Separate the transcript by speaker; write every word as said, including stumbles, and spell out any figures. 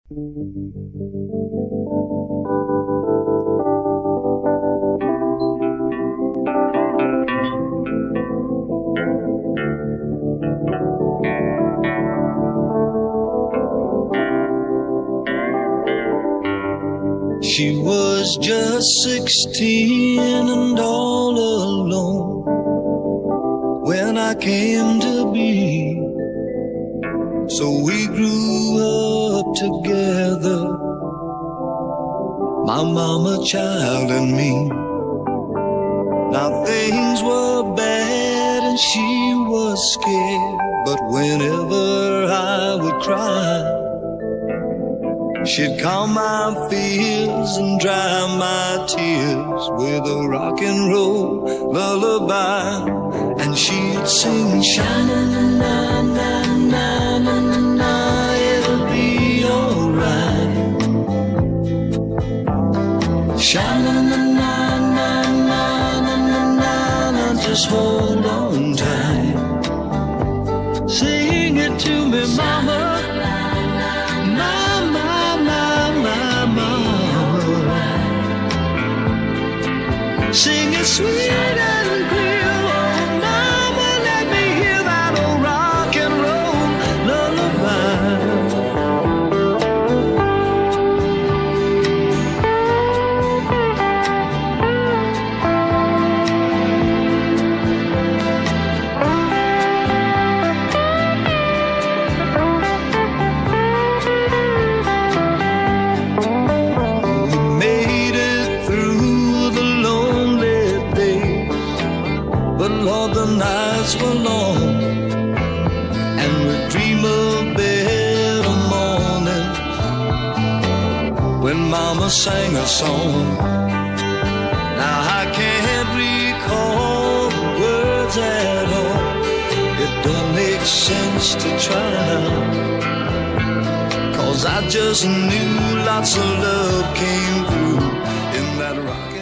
Speaker 1: She was just sixteen and all alone when I came to be. So we grew up together, my mama, child, and me. Now things were bad and she was scared, but whenever I would cry, she'd calm my fears and dry my tears with a rock and roll lullaby. And she'd sing, sha-na-na-na-na-na-na-na, it'll be alright. Sha-na-na-na-na-na-na-na, just hold on tight. Sing it to me, mama. Sing it sweet and clear, oh mama, let me hear that old rock and roll lullaby. We made it through the but Lord, the nights were long, and we'd dream of better mornings when Mama sang a song. Now I can't recall the words at all, it don't make sense to try, 'cause I just knew lots of love came through in that rock.